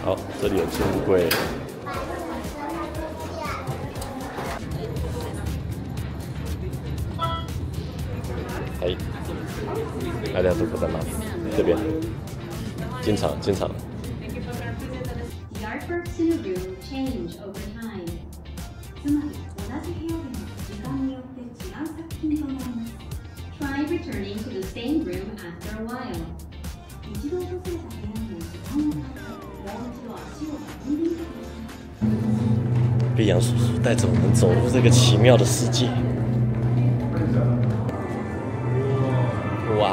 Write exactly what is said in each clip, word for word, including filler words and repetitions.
好，这里有置物柜。はい、ありがとうございます。这边，进场，进场。 The artworks in a room change over time. つまり同じ部屋でも時間によって違う作品となります。Try returning to the same room after a while. 一度訪れた部屋に時間をかけ、もう一度足を運んでみてください。 被杨叔叔带着我们走入这个奇妙的世界。哇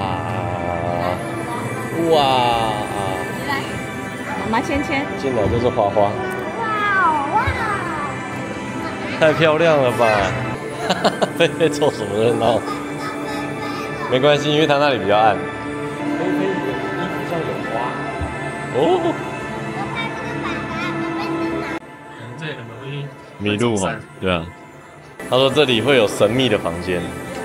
哇！ 来，妈妈牵牵。 进来就是花花。 哇哇！ 太漂亮了吧！菲菲凑什么热闹？没关系，因为他那里比较暗。菲菲的衣服上有花。哦。 这里很容易迷路哈，对啊。他说这里会有神秘的房间。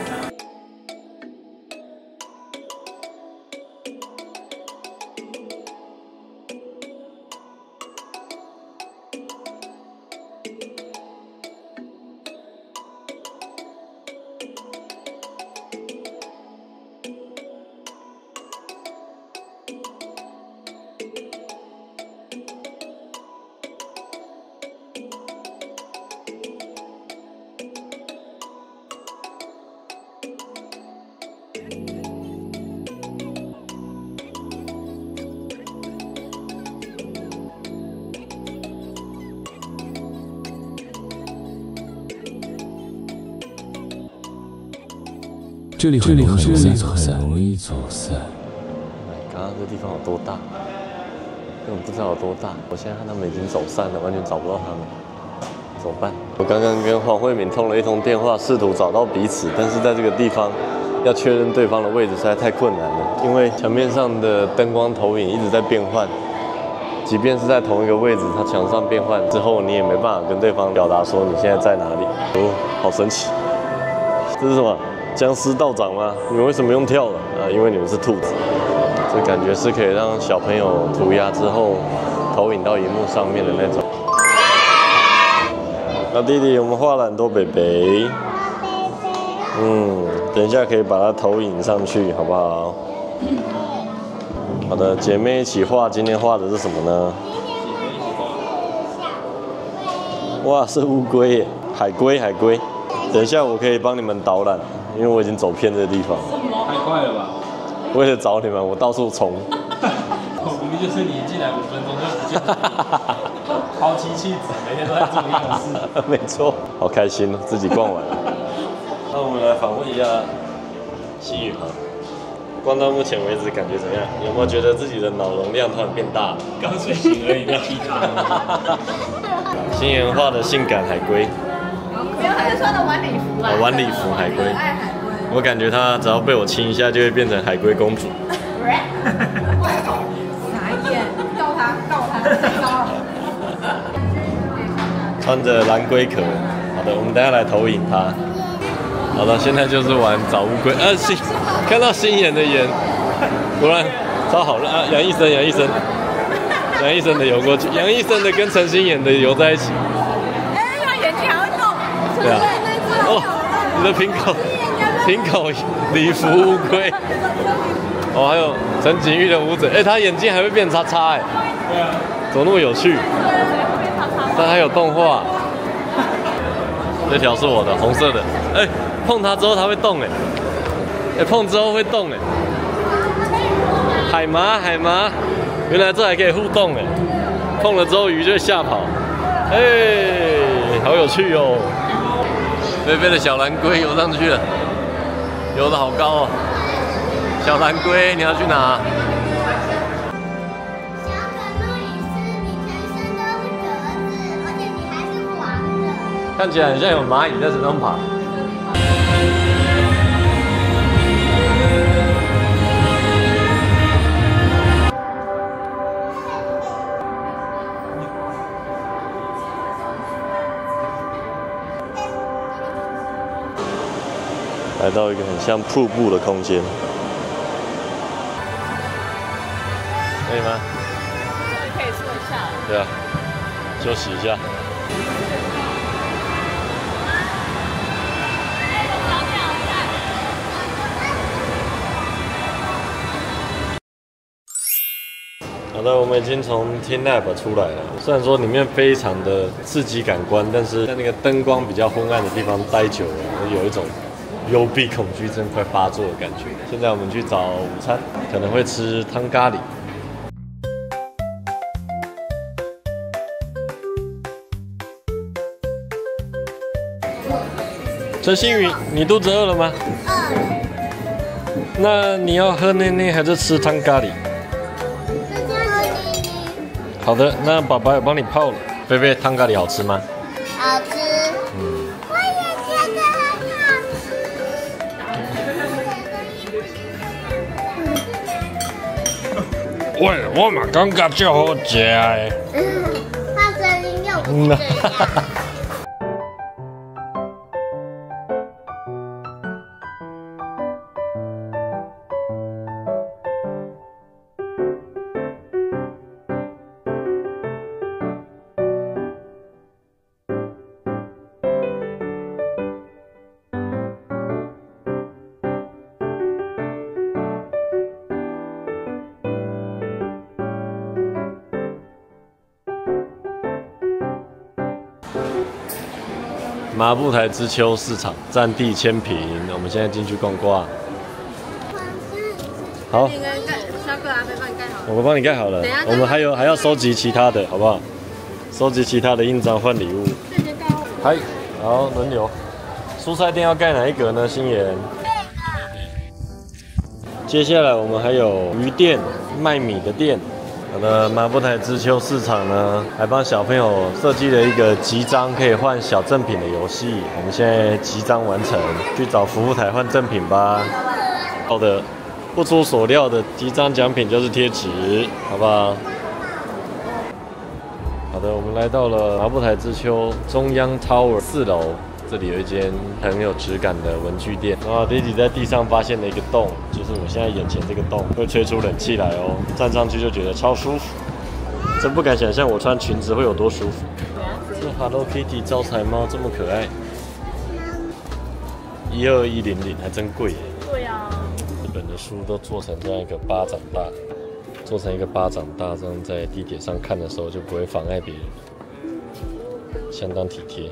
这里这里很容易走散，容易走散。 刚刚这地方有多大？根本不知道有多大。我现在看他们已经走散了，完全找不到他们，怎么办？我刚刚跟黄慧敏通了一通电话，试图找到彼此，但是在这个地方要确认对方的位置实在太困难了，因为墙面上的灯光投影一直在变换。即便是在同一个位置，它墙上变换之后，你也没办法跟对方表达说你现在在哪里。哦，好神奇！这是什么？僵尸道长吗？你们为什么用跳的？啊，因为你们是兔子。这感觉是可以让小朋友涂鸦之后投影到荧幕上面的那种。那弟弟，我们画了很多北北。嗯，等一下可以把它投影上去，好不好？好的，姐妹一起画。今天画的是什么呢？哇，是乌龟耶，海龟，海龟。等一下我可以帮你们导览，因为我已经走偏这个地方。 太快了吧！ 为了找你们，我到处冲。 明明就是你进来五分钟就不见了，抛妻弃子，每天都在做一样的事。 没错，好开心哦，自己逛完了。那我们来访问一下希宇哈，逛到目前为止感觉怎么样？有没有觉得自己的脑容量突然变大了？ 刚睡醒而已，不要气他。 新妍画的性感海龟。 没有，他是穿的晚礼服啦。 哦，晚礼服海龟。 爱海龟。 我感觉她只要被我亲一下，就会变成海龟公主。 哪一点？告他，告他，太高了。 穿着蓝龟壳。好的，我们等一下来投影她。好的，现在就是玩找乌龟。啊，新看到新妍的眼，果然超好了啊！杨医生，杨医生，杨医生的游过去，杨医生的跟陈新妍的游在一起。 哎，他眼睛还会动。 对啊。哦，你的平口，平口礼服乌龟。哦，还有陈景玉的舞者，哎，他眼睛还会变叉叉，哎。 对啊。 怎么那么有趣？但还有动画。这条是我的，红色的。哎，碰它之后它会动，哎。哎，碰之后会动，哎。海麻，海麻，原来这还可以互动，哎。碰了之后鱼就会吓跑。哎，好有趣哦。菲菲的小蓝龟游上去了，游得好高哦！小蓝龟，你要去哪？ 小可录影师，你全身都是格子，而且你还是黄的。 看起来很像有蚂蚁在身上爬。来到一个很像瀑布的空间，可以吗？ 可以说一下。 下了。 对啊，休息一下。好的，我们已经从 Teen Lab 出来了。虽然说里面非常的刺激感官，但是在那个灯光比较昏暗的地方待久了，我有一种幽闭恐惧症快发作的感觉。现在我们去找午餐，可能会吃汤咖喱。陈星宇，你肚子饿了吗？饿。那你要喝奶奶还是吃汤咖喱？好的，那爸爸有帮你泡了。菲菲，汤咖喱好吃吗？ 好吃。嗯，我也觉得很好吃。 喂，我嘛感觉就好食的。 他声音又不是这样。 麻布台之丘市场占地千坪，我们现在进去逛逛。好， 应该盖，肖哥阿飞帮你盖好了。 我帮你盖好了。我们还有还要收集其他的，好不好？收集其他的印章换礼物。嗨，好，轮流。蔬菜店要盖哪一格呢？心妍。接下来我们还有鱼店、卖米的店。好的，麻布台之丘市场呢，还帮小朋友设计了一个集章可以换小赠品的游戏。我们现在集章完成，去找服务台换赠品吧。好的，不出所料的集章奖品就是贴纸，好不好？好的，我们来到了麻布台之丘中央 Tower 四楼。这里有一间很有质感的文具店，然后 Daddy 在地上发现了一个洞，就是我现在眼前这个洞，会吹出冷气来哦，站上去就觉得超舒服，真不敢想象我穿裙子会有多舒服。这 Hello Kitty 招财猫这么可爱，一二一零零还真贵耶。 对啊， 日本的书都做成这样一个巴掌大，做成一个巴掌大，这样在地铁上看的时候就不会妨碍别人，相当体贴。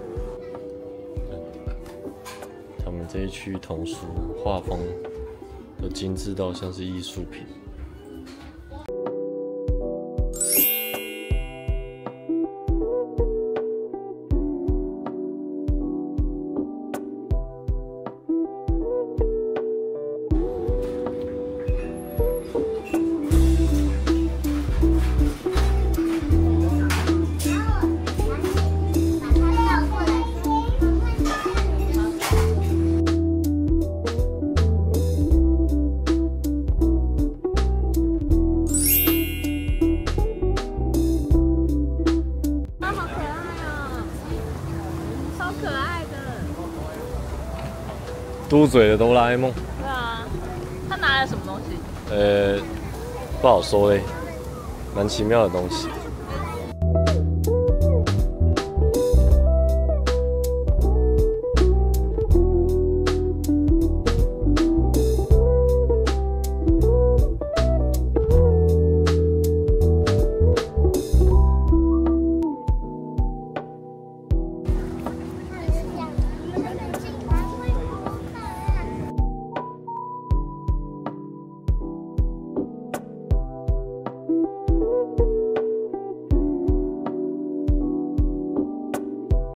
他们这一区童书画风都精致到像是艺术品。嘟嘴的哆啦 A 梦。 对啊，他拿了什么东西？ 呃，不好说嘞，蛮奇妙的东西。